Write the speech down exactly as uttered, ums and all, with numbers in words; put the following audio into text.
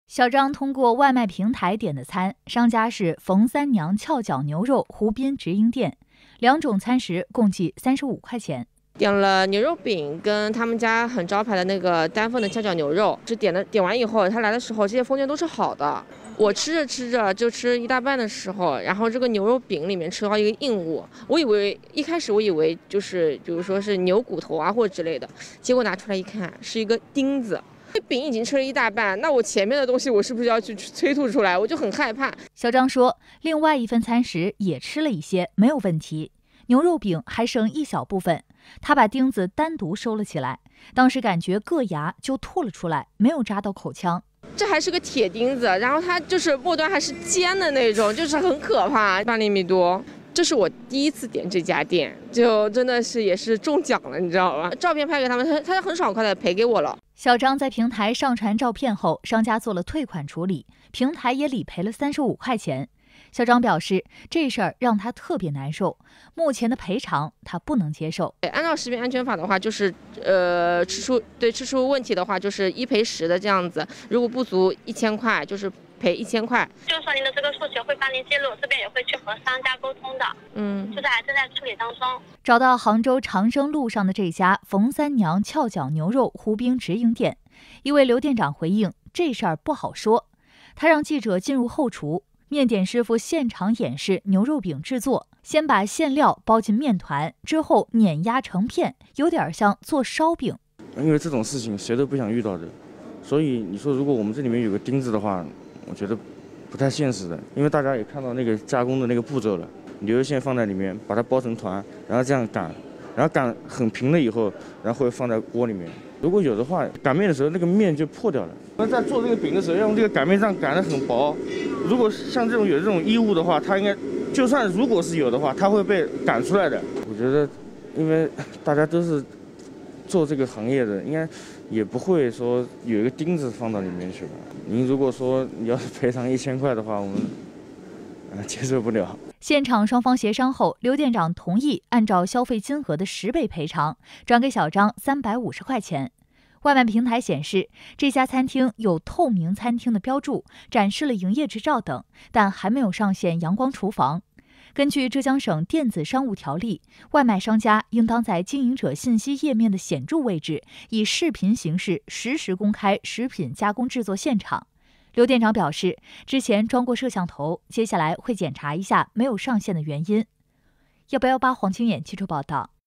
小张通过外卖平台点的餐，商家是冯三娘翘脚牛肉湖滨直营店，两种餐食共计三十五块钱。 点了牛肉饼跟他们家很招牌的那个丹凤的翘脚牛肉，是点的点完以后，他来的时候这些封件都是好的。我吃着吃着就吃一大半的时候，然后这个牛肉饼里面吃到一个硬物，我以为一开始我以为就是比如说是牛骨头啊或者之类的，结果拿出来一看是一个钉子。这饼已经吃了一大半，那我前面的东西我是不是要去催吐出来？我就很害怕。 小张说，另外一份餐食也吃了一些，没有问题。牛肉饼还剩一小部分，他把钉子单独收了起来，当时感觉硌牙就吐了出来，没有扎到口腔。 这还是个铁钉子，然后它就是末端还是尖的那种，就是很可怕，八厘米多。这是我第一次点这家店，就真的是也是中奖了，你知道吗？照片拍给他们，他他很爽快的赔给我了。 小张在平台上传照片后，商家做了退款处理，平台也理赔了三十五块钱。小张表示，这事儿让他特别难受，目前的赔偿他不能接受。 按照食品安全法的话，就是呃吃出对吃出问题的话，就是一赔十的这样子，如果不足一千块，就是赔一千块。 就是说您的这个诉求会帮您记录，这边也会去和商家沟通的，嗯，就是还正在处理当中。 找到杭州长生路上的这家冯三娘翘脚牛肉湖滨直营店，一位刘店长回应，这事儿不好说。他让记者进入后厨。面点师傅现场演示牛肉饼制作，先把馅料包进面团，之后碾压成片，有点像做烧饼。 因为这种事情谁都不想遇到的，所以你说如果我们这里面有个钉子的话，我觉得不太现实的。因为大家也看到那个加工的那个步骤了，牛肉馅放在里面，把它包成团，然后这样擀，然后擀很平了以后，然后会放在锅里面。如果有的话，擀面的时候那个面就破掉了。我们在做这个饼的时候，要用这个擀面杖擀得很薄。如果像这种有这种异物的话，它应该就算如果是有的话，它会被擀出来的。我觉得，因为大家都是做这个行业的，应该也不会说有一个钉子放到里面去吧。您如果说你要是赔偿一千块的话，我们啊接受不了。 现场双方协商后，刘店长同意按照消费金额的十倍赔偿，转给小张三百五十块钱。外卖平台显示，这家餐厅有透明餐厅的标注，展示了营业执照等，但还没有上线阳光厨房。根据浙江省电子商务条例，外卖商家应当在经营者信息页面的显著位置，以视频形式实时公开食品加工制作现场。刘店长表示，之前装过摄像头，接下来会检查一下没有上线的原因。幺八幺八黄清远记者报道。